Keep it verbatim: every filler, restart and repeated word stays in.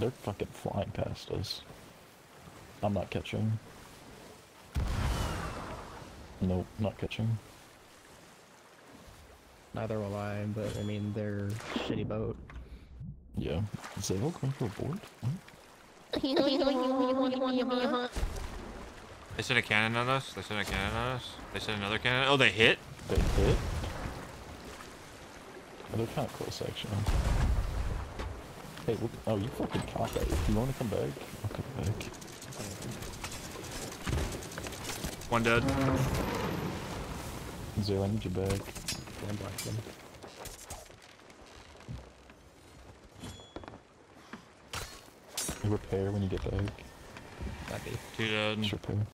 They're fucking flying past us. I'm not catching. Nope, not catching. Neither will I, but I mean, they're shitty boat. Yeah. Is they all going for a board? What? They sent a cannon on us. They sent a cannon on us. They sent another cannon. Oh, they hit? They hit? Oh, they're kind of close, actually. Hey, look. Oh, you fucking caught that. You want to come back? I'll come back. One dead. Zero, I need you back. One black one. You repair when you get back. Copy. Two dead. Just repair.